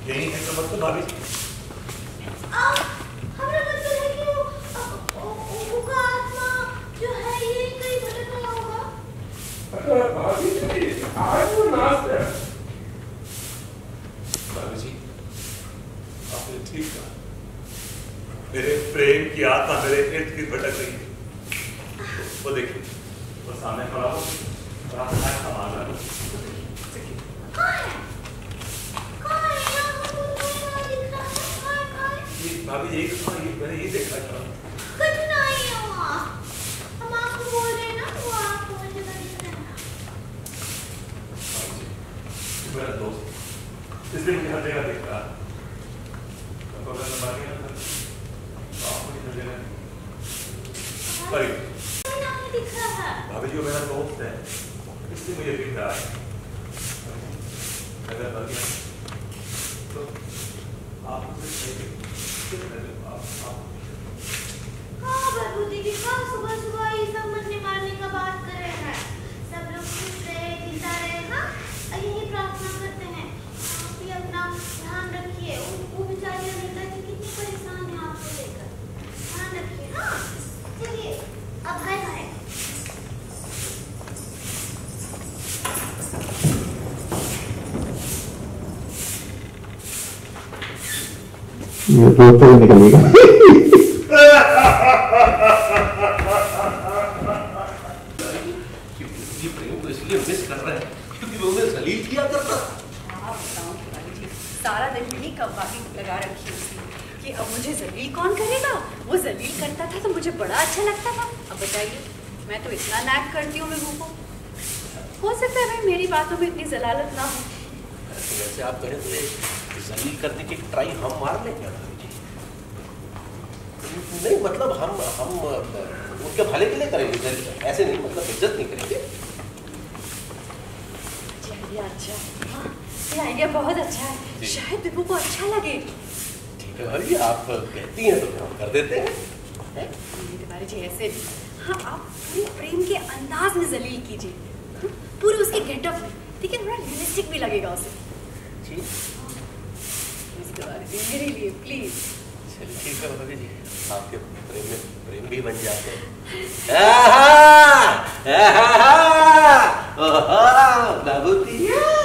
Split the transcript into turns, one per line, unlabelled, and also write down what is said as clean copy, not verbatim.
यही है तो मतलब भाभी जी
हमरा मतलब है कि उनका आत्मा जो है ये कहीं भटक रहा होगा।
भाभी जी आज वो नाच है।
भाभी जी आपने ठीक कहा, मेरे प्रेम की आत्मा मेरे इर्द गिर्द भटक रही है। वो देखिए वो सामने खड़ा हो और आप ऐसा मार रहा है। भाभी जी मैंने ये देखा था।
कुछ नहीं हुआ, हम आपको बोल रहे हैं ना, वो आपको मुझे नहीं करना।
मेरा दोस्त इसलिए मुझे हर जगह देख रहा है। तो अगर मैं बात नहीं करता तो आप मुझे हर जगह
नहीं दिख रहा है।
भाभी जी वो मेरा दोस्त है इसलिए मुझे दिख रहा है। अगर बात नहीं तो आप
हाँ भगवती जी, कब सुबह सुबह ये सब मरने मारने का बात कर रहे हैं। सब लोग खुश रहे, जिंदा रहे। हाँ यही प्रार्थना करते हैं। आप भी अपना ध्यान रखिए। वो बेचारी अनीता जी कितनी परेशान है आपको लेकर। ध्यान रखिए। हाँ चलिए अब बाय बाय।
ये रोते हुए निकलेगा।
ये प्रेम को इसलिए मिस कर रहे हैं क्योंकि वो उन्हें जलील किया करता।
हाँ बताऊँ जी, सारा दिन मेरी कव्वाली लगा रखी उसने कि अब मुझे जलील कौन करेगा। वो जलील करता था तो मुझे बड़ा अच्छा लगता था। अब बताइए, मैं तो इतना नैक करती हूँ महबूब को। हो सकता है भाई मेरी बातों में इतनी जलालत ना हो।
वैसे आप कहें तो जलील करने की ट्राई हम मार लेंगे भाभी जी। नहीं मतलब हम उनके भले के लिए करेंगे, ऐसे नहीं मतलब इज्जत नहीं करेंगे।
चलिए अच्छा, हाँ ये आइडिया बहुत अच्छा है, शायद दीपू को अच्छा लगे।
ठीक है भाभी, आप कहती हैं तो फिर हम कर देते हैं।
तिवारी जी ऐसे भी, हाँ आप पूरे प्रेम के अंदाज में जलील कीजिए, पूरे उसके गेटअप में, ठीक है, थोड़ा रियलिस्टिक भी लगेगा उसे।
ठीक
मेरे लिए प्लीज।
चलिए ठीक है भाभी जी, आपके प्रेम में प्रेम भी बन जाते हैं। बाबूती